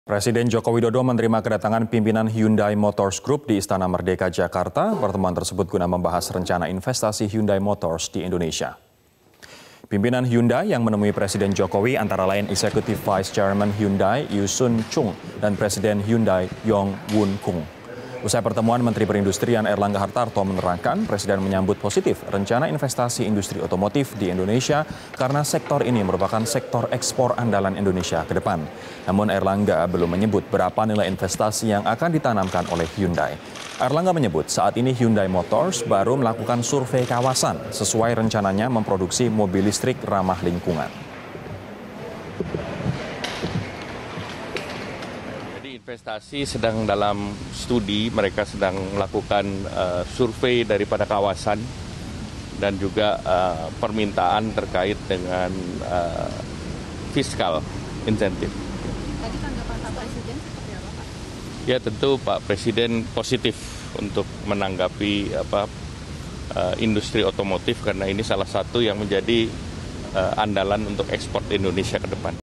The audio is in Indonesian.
Presiden Joko Widodo menerima kedatangan pimpinan Hyundai Motors Group di Istana Merdeka, Jakarta. Pertemuan tersebut guna membahas rencana investasi Hyundai Motors di Indonesia. Pimpinan Hyundai yang menemui Presiden Jokowi antara lain Executive Vice Chairman Hyundai Yu Sun Chung dan Presiden Hyundai Yong Woon Kung. Usai pertemuan, Menteri Perindustrian Erlangga Hartarto menerangkan Presiden menyambut positif rencana investasi industri otomotif di Indonesia karena sektor ini merupakan sektor ekspor andalan Indonesia ke depan. Namun Erlangga belum menyebut berapa nilai investasi yang akan ditanamkan oleh Hyundai. Erlangga menyebut saat ini Hyundai Motors baru melakukan survei kawasan sesuai rencananya memproduksi mobil listrik ramah lingkungan. Investasi sedang dalam studi, mereka sedang melakukan survei daripada kawasan dan juga permintaan terkait dengan fiskal insentif. Tadi tanggapan Pak Presiden seperti apa, Pak? Ya tentu Pak Presiden positif untuk menanggapi industri otomotif karena ini salah satu yang menjadi andalan untuk ekspor Indonesia ke depan.